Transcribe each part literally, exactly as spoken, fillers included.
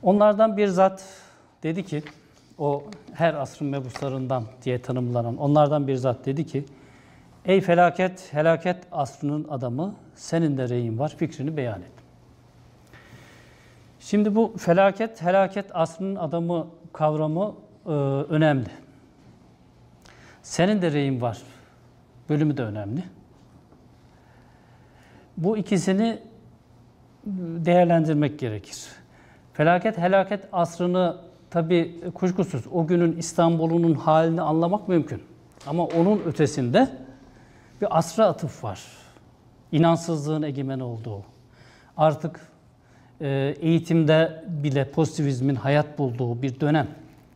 Onlardan bir zat dedi ki, o her asrın mebuslarından diye tanımlanan onlardan bir zat dedi ki, ey felaket, helaket asrının adamı, senin de reyin var, fikrini beyan et. Şimdi bu felaket, helaket asrının adamı kavramı e, önemli. Senin de reyin var bölümü de önemli. Bu ikisini değerlendirmek gerekir. Felaket, helaket asrını tabii kuşkusuz o günün İstanbul'unun halini anlamak mümkün. Ama onun ötesinde bir asra atıf var. İnansızlığın egemen olduğu. Artık e, eğitimde bile pozitivizmin hayat bulduğu bir dönem.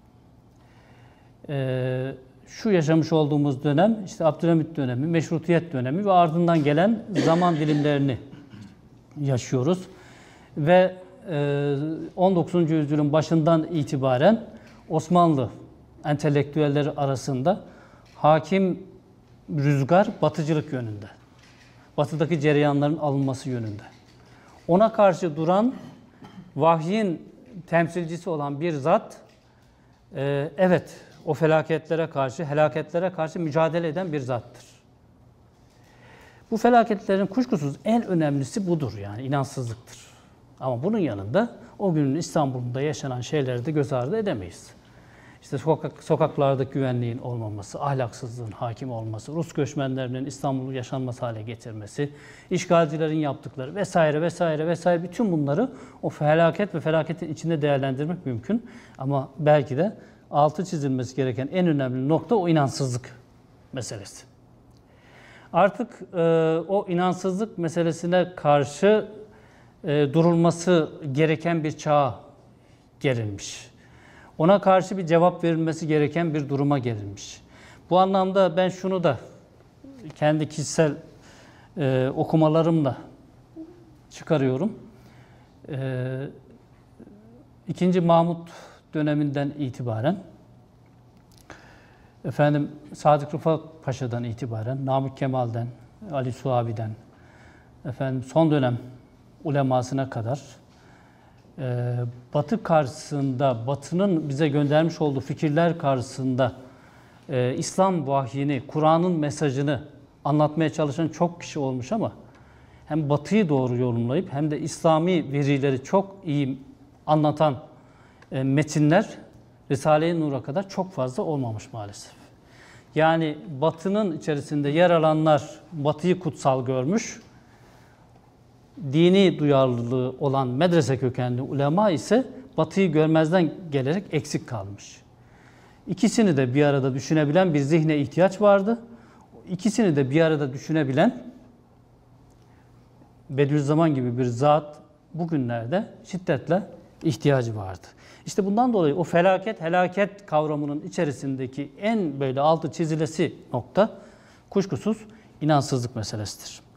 E, şu yaşamış olduğumuz dönem, işte Abdülhamit dönemi, Meşrutiyet dönemi ve ardından gelen zaman dilimlerini yaşıyoruz. Ve on dokuzuncu yüzyılın başından itibaren Osmanlı entelektüelleri arasında hakim rüzgar batıcılık yönünde. Batıdaki cereyanların alınması yönünde. Ona karşı duran vahyin temsilcisi olan bir zat, evet o felaketlere karşı, helaketlere karşı mücadele eden bir zattır. Bu felaketlerin kuşkusuz en önemlisi budur, yani inançsızlıktır. Ama bunun yanında o günün İstanbul'unda yaşanan şeyleri de göz ardı edemeyiz. İşte sokak, sokaklarda güvenliğin olmaması, ahlaksızlığın hakim olması, Rus göçmenlerinin İstanbul'u yaşanmaz hale getirmesi, işgalcilerin yaptıkları vesaire vesaire vesaire bütün bunları o felaket ve felaketin içinde değerlendirmek mümkün. Ama belki de altı çizilmesi gereken en önemli nokta o inançsızlık meselesi. Artık e, o inançsızlık meselesine karşı e, durulması gereken bir çağa gelinmiş. Ona karşı bir cevap verilmesi gereken bir duruma gelinmiş. Bu anlamda ben şunu da kendi kişisel e, okumalarımla çıkarıyorum. E, İkinci Mahmut döneminden itibaren, efendim Sadık Rıfat Paşa'dan itibaren, Namık Kemal'den, Ali Suavi'den, efendim son dönem ulemasına kadar e, Batı karşısında, Batı'nın bize göndermiş olduğu fikirler karşısında e, İslam vahyini, Kur'an'ın mesajını anlatmaya çalışan çok kişi olmuş ama hem Batı'yı doğru yorumlayıp hem de İslami verileri çok iyi anlatan e, metinler Risale-i Nur'a kadar çok fazla olmamış maalesef. Yani Batı'nın içerisinde yer alanlar Batı'yı kutsal görmüş, dini duyarlılığı olan medrese kökenli ulema ise Batı'yı görmezden gelerek eksik kalmış. İkisini de bir arada düşünebilen bir zihne ihtiyaç vardı. İkisini de bir arada düşünebilen Bediüzzaman gibi bir zat bugünlerde şiddetle ihtiyacı vardı. İşte bundan dolayı o felaket, helaket kavramının içerisindeki en böyle altı çizilesi nokta kuşkusuz inançsızlık meselesidir.